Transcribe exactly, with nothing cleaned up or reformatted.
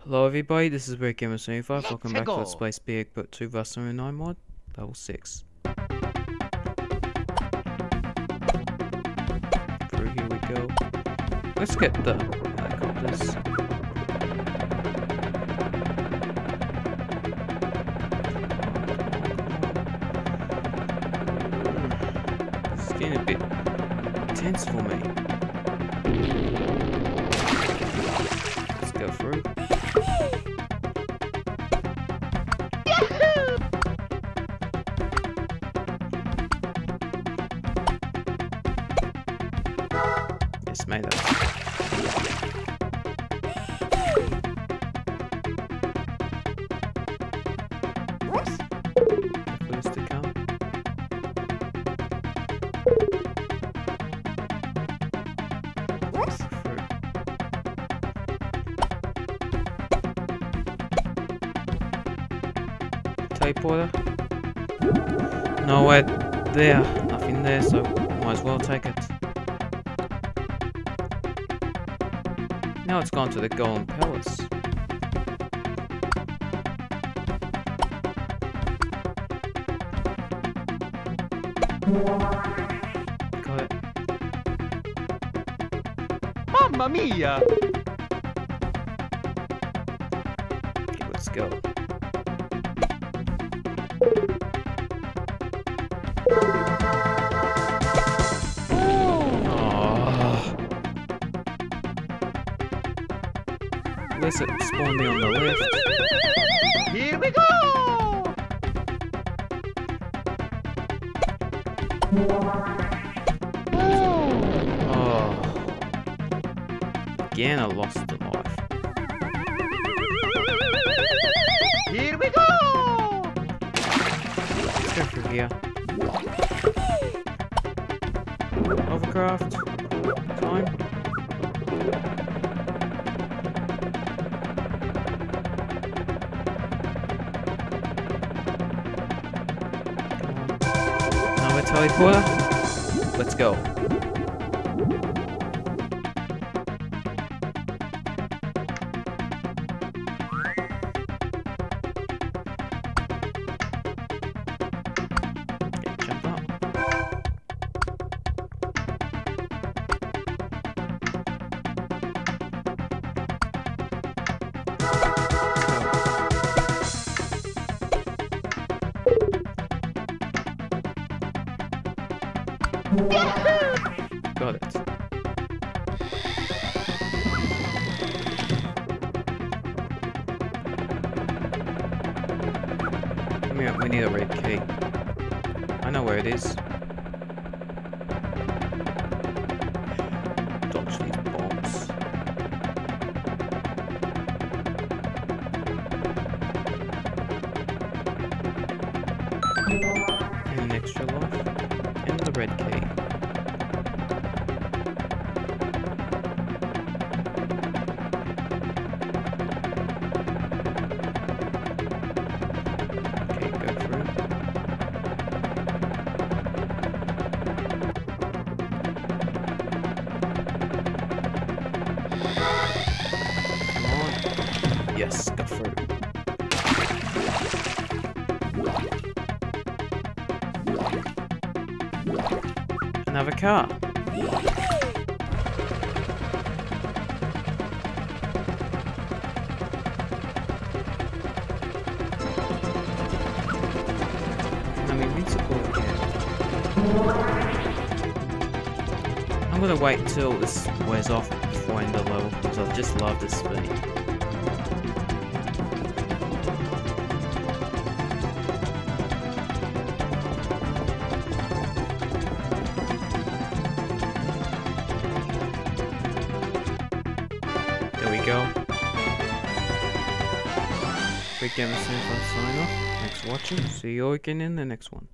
Hello everybody, this is Break Gamer seventy-five. Let's Welcome back go. to Let's Play Speed Book two Rust nine mod, level six. Through here we go. Let's get the helicopters. It's getting a bit tense for me. Let's go through. Yes, made it. Clues to come. Through. Teleporter. Nowhere there. Nothing there, so might as well take it. Now it's gone to the Golden Palace. Got it. Mamma mia! Okay, let's go. Oh. Unless it spawned me on the left. Here we go! Oh. Again, I lost the life. Here we go! Let's go through here. Overcraft. Time. Another teleporter. Let's go. Okay, jump up. Got it. I mean, we need a red key. I know where it is. Dodge these bombs. And an extra life. And the red key. Okay, go through. Come on. Yes, go through. Another car. I'm invincible again. I'm gonna wait till this wears off before I end the level because I just love this speed. There we go. Big Gamer seventy-five sign off. Thanks for watching. See you again in the next one.